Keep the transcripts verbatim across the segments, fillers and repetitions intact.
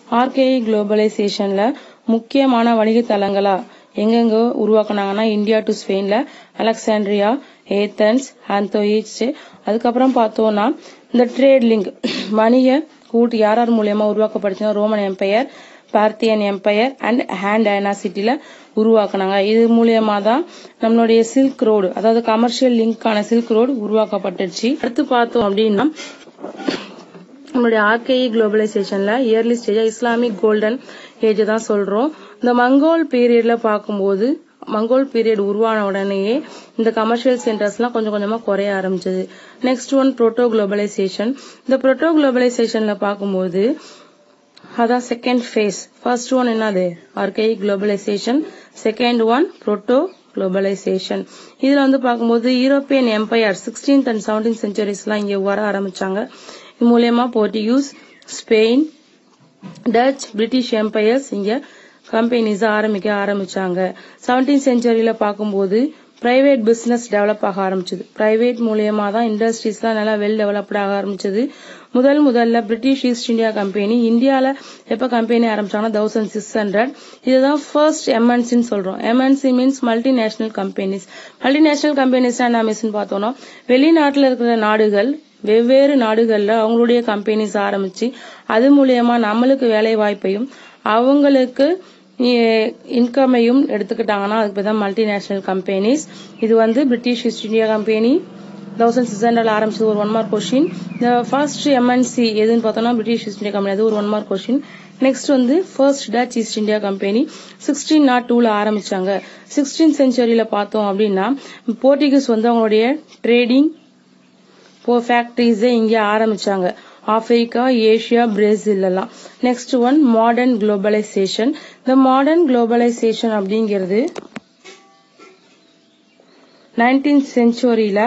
ஆர்கேஇ குளோபலைசேஷன்ல முக்கியமான வணிக தளங்களா எங்கெங்க உருவாக்குனாங்கன்னா இந்தியா டு ஸ்பெயின்ல அலெக்சாண்ட்ரியா, ஏத்தன்ஸ், ஆந்தோயிச். அதுக்கப்புறம் பார்த்தோம்னா இந்த ட்ரேட் லிங்க் வணிக கூட்டு யார் யார் மூலியமா உருவாக்கப்படுச்சுன்னா Roman empire, Parthian empire and Han டைனாசிட்டில உருவாக்குனாங்க. இது மூலியமா தான் நம்மளுடைய சில்க் ரோடு, அதாவது கமர்ஷியல் லிங்கான சில்க் ரோடு உருவாக்கப்பட்டுச்சு. அடுத்து பார்த்தோம் அப்படின்னா நம்மளுடைய ஆர்கேஇ குளோபலைசேஷன்ல இயர்லி ஸ்டேஜா இஸ்லாமிக் கோல்டன் ஏஜ் தான் சொல்றோம். இந்த மங்கோல் பீரியட்ல பார்க்கும்போது மங்கோல் பீரியட் உருவான உடனேயே இந்த கமர்ஷியல் சென்டர்ஸ் எல்லாம் கொஞ்சம் கொஞ்சமா குறைய ஆரம்பிச்சது. Next one proto globalization. இந்த புரோட்டோ குளோபலைசேஷன்ல பார்க்கும்போது அதான் செகண்ட் ஃபேஸ். ஃபர்ஸ்ட் ஒன் என்னது archaic globalization, second one proto globalization. இதுல வந்து பார்க்கும்போது European empire sixteenth and seventeenth centuries எல்லாம் இங்க வர ஆரம்பிச்சாங்க. இது மூலமா Portuguese, Spain, Dutch, British empires இங்க கம்பெனிஸ் ஆரம்பிக்க ஆரம்பிச்சாங்க. செவன்டீன்த் சென்ச்சுரியில பார்க்கும்போது பிரைவேட் பிசினஸ் டெவலப் ஆக ஆரம்பிச்சது. பிரைவேட் மூலியமா தான் இண்டஸ்ட்ரீஸ் எல்லாம் நல்லா வெல் டெவலப்ட் ஆக ஆரம்பிச்சது. முதல் முதல்ல பிரிட்டிஷ் ஈஸ்ட் இந்தியா கம்பெனி இந்தியால எப்ப கம்பெனி ஆரம்பிச்சாங்கன்னா தௌசண்ட் சிக்ஸ் ஹண்ட்ரட் இதுதான் ஃபர்ஸ்ட் எம்என்சின்னு சொல்றோம். MNC means multinational companies. Multinational companies என்ன மீன்ஸ் பார்த்தோம்னா வெளிநாட்டுல இருக்கிற நாடுகள் வெவ்வேறு நாடுகள்ல அவங்களுடைய கம்பெனிஸ் ஆரம்பிச்சு அது மூலியமா நம்மளுக்கு வேலை வாய்ப்பையும் அவங்களுக்கு இன்கமையும் எடுத்துக்கிட்டாங்கன்னா அதுக்கு பேர் தான் மல்டிநேஷனல் கம்பெனிஸ். இது வந்து British East India company thousand six ஹண்ட்ரட்ல ஆரம்பிச்சது ஒரு ஒன் மார்க் கொஸ்டின். இந்த ஃபர்ஸ்ட் எம்என்சி எதுன்னு பார்த்தோம்னா பிரிட்டிஷ் ஈஸ்ட் இந்தியா கம்பெனி, அது ஒரு ஒன் மார்க் கொஸ்டின். நெக்ஸ்ட் வந்து first Dutch East India company sixteen naught டூல ஆரம்பிச்சாங்க. சிக்ஸ்டீன் சென்ச்சுரியில பார்த்தோம் அப்படின்னா போர்ச்சுகீஸ் வந்து அவங்களுடைய ட்ரேடிங் ஃபேக்டரிஸ் இங்க ஆரம்பிச்சாங்க. ஆப்பிரிக்கா, ஏசியா, பிரேசில் எல்லாம். Next one modern globalization. இந்த மாடர்ன் குளோபலைசேஷன் அப்படிங்கிறது நைன்டீன்த் சென்ச்சுரியில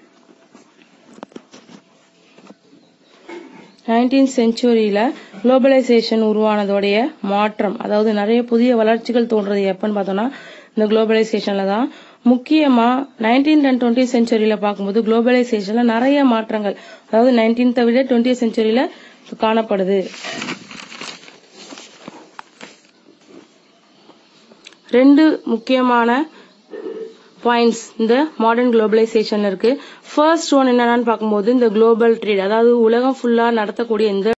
நைன்டீன்த் சென்ச்சுரியில குளோபலைசேஷன் உருவானதோடைய மாற்றம், அதாவது நிறைய புதிய வளர்ச்சிகள் தோன்றது எப்பன்னு பார்த்தோம்னா இந்த குளோபலைசேஷன்ல தான். முக்கியமா நைன்டீன்த் அண்ட் டுவெண்ட்டி சென்ச்சுரியில பார்க்கும்போது குளோபலைசேஷன்ல நிறைய மாற்றங்கள், அதாவது நைன்டீன்த் விட டுவெண்ட்டி சென்ச்சுரியில காணப்படுது. ரெண்டு முக்கியமான பாயிண்ட்ஸ் இந்த மாடர்ன் குளோபலைசேஷன்ல இருக்கு. ஃபர்ஸ்ட் ஒன் என்னன்னு பார்க்கும்போது இந்த குளோபல் ட்ரேட், அதாவது உலகம் ஃபுல்லா நடத்தக்கூடிய இந்த